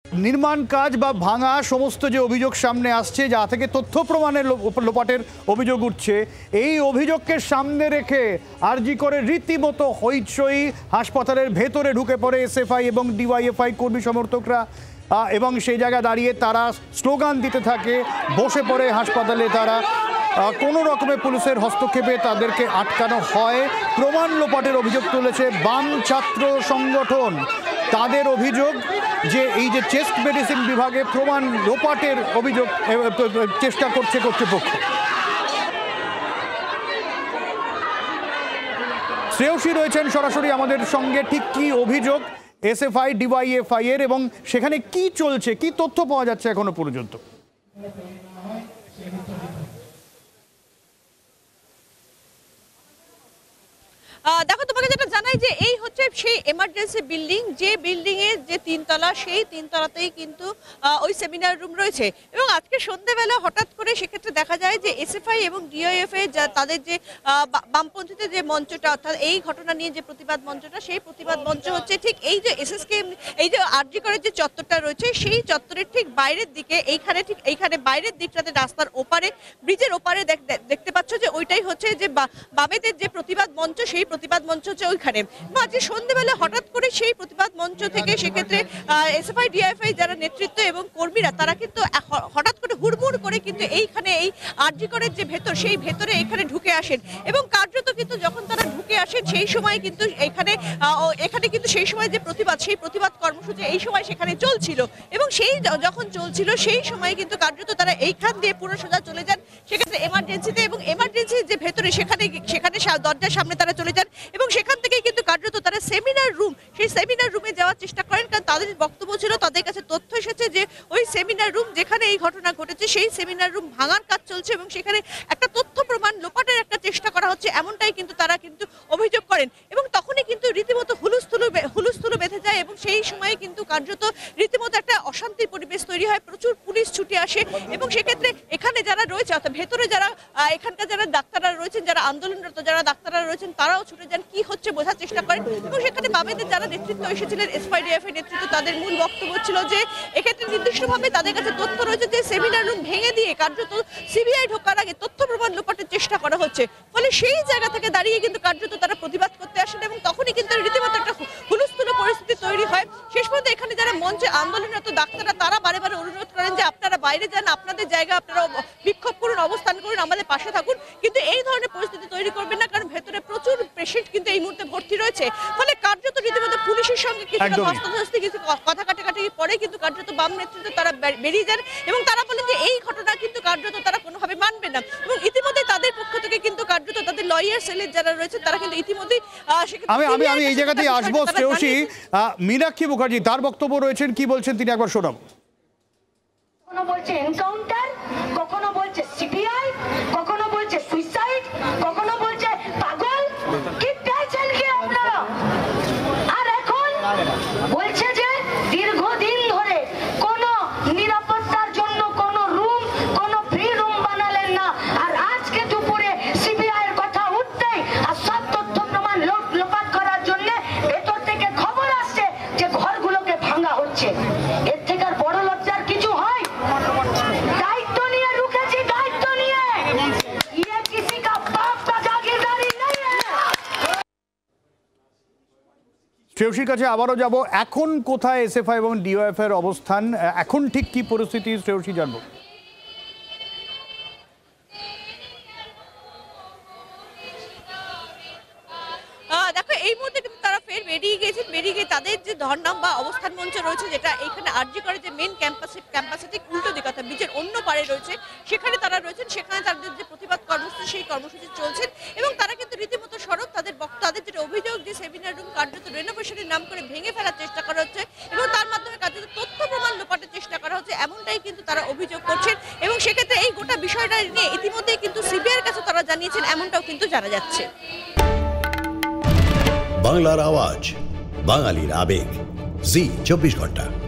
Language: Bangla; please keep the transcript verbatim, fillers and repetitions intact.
নির্মাণ কাজ বা ভাঙা সমস্ত যে অভিযোগ সামনে আসছে, যা থেকে তথ্য প্রমাণের লোপাটের অভিযোগ উঠছে, এই অভিযোগকে সামনে রেখে আরজি করে রীতিমতো হইচই হাসপাতালের ভেতরে ঢুকে পড়ে এসএফআই এবং ডিওয়াইএফআই কর্মী সমর্থকরা, এবং সেই জায়গায় দাঁড়িয়ে তারা স্লোগান দিতে থাকে। বসে পড়ে হাসপাতালে তারা, কোনো রকমে পুলিশের হস্তক্ষেপে তাদেরকে আটকানো হয়। প্রমাণ লোপাটের অভিযোগ তুলেছে বাম ছাত্র সংগঠন। তাদের অভিযোগ যে এই যে চেস্ট মেডিসিন বিভাগে প্রমাণ লোপাটের অভিযোগ চেষ্টা করছে কর্তৃপক্ষ। শ্রেয়সী রয়েছেন সরাসরি আমাদের সঙ্গে। ঠিক কি অভিযোগ এসএফআই ডিওয়াইএফআই এর, এবং সেখানে কি চলছে, কি তথ্য পাওয়া যাচ্ছে এখনো পর্যন্ত? দেখো, তোমাকে যেটা জানাই যে এই হচ্ছে সেই এমার্জেন্সি বিল্ডিং, যে বিল্ডিং এর যে তিনতলা, সেই তিনতলাতেই কিন্তু ওই সেমিনার রুম রয়েছে। এবং আজকে সন্ধ্যেবেলা হঠাৎ করে সেক্ষেত্রে দেখা যায় যে এসএফআই এবং ডিওএফআই তাদের যে বামপন্থীদের যে মঞ্চটা, অর্থাৎ এই ঘটনা নিয়ে যে প্রতিবাদ মঞ্চটা, সেই প্রতিবাদ মঞ্চ হচ্ছে ঠিক এই যে এসএসকে, এই যে আরজি করের যে চত্বরটা রয়েছে, সেই চত্বরের ঠিক বাইরের দিকে, এইখানে ঠিক এইখানে বাইরের দিকটাতে রাস্তার ওপারে, ব্রিজের ওপারে দেখতে পাচ্ছ যে ওইটাই হচ্ছে যে বামেদের যে প্রতিবাদ মঞ্চ, সেই প্রতিবাদ মঞ্চ হচ্ছে ওইখানে। আজকে সন্ধ্যেবেলা হঠাৎ করে সেই প্রতিবাদ মঞ্চ থেকে সেক্ষেত্রে এসএফআই ডিওএফআই যারা নেতৃত্ব এবং কর্মীরা, তারা কিন্তু হঠাৎ করে হুড়মুড় করে কিন্তু এইখানে এই আরজি করের যে ভেতর, সেই ভেতরে এখানে ঢুকে আসেন। এবং কার্যত কিন্তু যখন তারা ঢুকে আসেন, সেই সময় কিন্তু এখানে এখানে কিন্তু সেই সময় যে প্রতিবাদ, সেই প্রতিবাদ কর্মসূচি এই সময় সেখানে চলছিল। এবং সেই যখন চলছিল, সেই সময় কিন্তু কার্যত তারা এইখান দিয়ে পুরো সোজা চলে যান সেক্ষেত্রে এমার্জেন্সিতে, এবং এমার্জেন্সির যে ভেতরে সেখানে সেখানে দরজার সামনে তারা চলে যান, এবং সেখান থেকে কিন্তু কার্যত তারা সেমিনার রুম, সেই সেমিনার রুমে যাওয়ার চেষ্টা করেন। কারণ তাদের বক্তব্য ছিল, তাদের কাছে তথ্য এসেছে যে ওই সেমিনার রুম যেখানে এই ঘটনা ঘটেছে, সেই সেমিনার রুম ভাঙার কাজ চলছে এবং সেখানে একটা তথ্য প্রমাণ লোপাটের একটা চেষ্টা করা হচ্ছে, এমনটাই কিন্তু তারা কিন্তু অভিযোগ করেন। এবং তখনই কিন্তু রীতিমতো হুলস্থুল হুলস্থুল বেঁধে যায়, এবং সেই সময় কিন্তু কার্যত রীতিমতো একটা অশান্তির পরিবেশ তৈরি হয়। প্রচুর পুলিশ ছুটে আসে, এবং সেক্ষেত্রে এখানে যারা রয়েছে, অর্থাৎ ভেতরে যারা এখানকার যারা ডাক্তাররা রয়েছেন, যারা আন্দোলনরত যারা ডাক্তাররা রয়েছেন, তারাও ছুটে যান, কি হচ্ছে বোঝার চেষ্টা করেন। এবং সেখানে বামেদের যারা নেতৃত্ব এসেছিলেন, এসএফআই ডিওএফআই নেতৃত্ব, তাদের মূল বক্তব্য ছিল যে এক্ষেত্রে নির্দিষ্টভাবে তাদের কাছে তথ্য রয়েছে যে সেমিনার রুম ভেঙে দিয়ে কার্যত সিবিআই ঢোকার আগে তথ্য প্রমাণ লোপাটের চেষ্টা করা হচ্ছে। ফলে সেই জায়গা থেকে দাঁড়িয়ে কিন্তু কার্যত তারা প্রতিবাদ করতে আসেন, এবং তখনই কিন্তু রীতিমতো একটা হুলস্থুল পরিস্থিতি তৈরি হয়। শেষ পর্যন্ত এখানে যারা মঞ্চে আন্দোলনরত ডাক্তাররা, তারা বারে বারে অনুরোধ করেন যে আপনারা বাইরে যান, আপনাদের জায়গা আপনারা বিক্ষোভ করুন, অবস্থান করুন, আমাদের পাশে থাকুন, কিন্তু এই ধরনের পরিস্থিতি তৈরি করবেন না, কারণ ভেতরে প্রচুর পেশেন্ট কিন্তু এই মুহূর্তে ভর্তি রয়েছে। ফলে কার্যত রীতিমতো পুলিশের সঙ্গে কিছুটা ধস্তাধস্তি, কিছু কথা কাটাকাটি পরে কিন্তু কার্যত বাম নেতৃত্ব তারা বেরিয়ে যান, এবং তারা বলেন যে এই ঘটনা কিন্তু কার্যত তারা কোনোভাবে মানবে না। এবং ইতিমধ্যে তাদের পক্ষ থেকে কিন্তু কার্যত তাদের লয়ার সেলের যারা রয়েছে, তারা কিন্তু ইতিমধ্যেই আমি আমি আমি এই জায়গাতেই আসবো। শ্রেয়সী, মীনাক্ষী মুখার্জি তার বক্তব্য রয়েছেন, কি বলছেন তিনি একবার শোনাব। কখনো বলছে এনকাউন্টার, কখনো বলছে সিবিআই, কখনো বলছে সুইসাইড, কখনো বলছে পাগল। কি পেয়েছেন কি আপনারা? আর এখন বলছে যে দীর্ঘদিন ধরে কোন নিরাপত্তার জন্য কোন রুম, কোন ফ্রি রুম বানালেন না, আর আজকে দুপুরে সিবিআই এর কথা উঠতেই আর সব তথ্য প্রমাণ লোপাট করার জন্য ভেতর থেকে খবর আসছে যে ঘরগুলোকে ভাঙা হচ্ছে। এর থেকে আর বড় লজ্জার কিছু হয়? দায়িত্ব নিয়ে ঢুকেছি, দায়িত্ব নিয়ে। ये किसी का बाप का जागीरदारी नहीं है। শ্রেয়সীর কাছে আবারও যাব। এখন কোথায় এসএফআই এবং ডিওএফআই এর অবস্থান, এখন ঠিক কি পরিস্থিতি শ্রেয়সী জানবো। দেখো, এই মুহূর্তে কিন্তু তারা ফের বেরিয়ে গেছেন, বেরিয়ে গিয়ে তাদের যে ধর্নাম বা অবস্থান মঞ্চ রয়েছে, যেটা এইখানে আরজি করে যে মেন ক্যাম্পাসে ক্যাম্পাসে ঠিক উল্টো দিকে, অর্থাৎ ব্রিজের অন্য পারে রয়েছে, সেখানে তারা রয়েছেন। সেখানে তাদের যে প্রতিবাদ কর্মসূচি, সেই কর্মসূচি চলছেন, এবং তারা কিন্তু রীতিমতো সরব। তাদের তাদের যেটা অভিযোগ যে সেমিনার রুম কার্যত রেনোভেশনের নাম করে ভেঙে ফেলার চেষ্টা করা হচ্ছে, এবং তার মাধ্যমে কার্যত তথ্য প্রমাণ লোপাটের চেষ্টা করা হচ্ছে, এমনটাই কিন্তু তারা অভিযোগ করছেন। এবং সেক্ষেত্রে এই গোটা বিষয়টা নিয়ে ইতিমধ্যেই কিন্তু সিবিআইয়ের কাছে তারা জানিয়েছেন, এমনটাও কিন্তু জানা যাচ্ছে। বাংলার আওয়াজ, বাঙালির আবেগ, জি চব্বিশ ঘন্টা।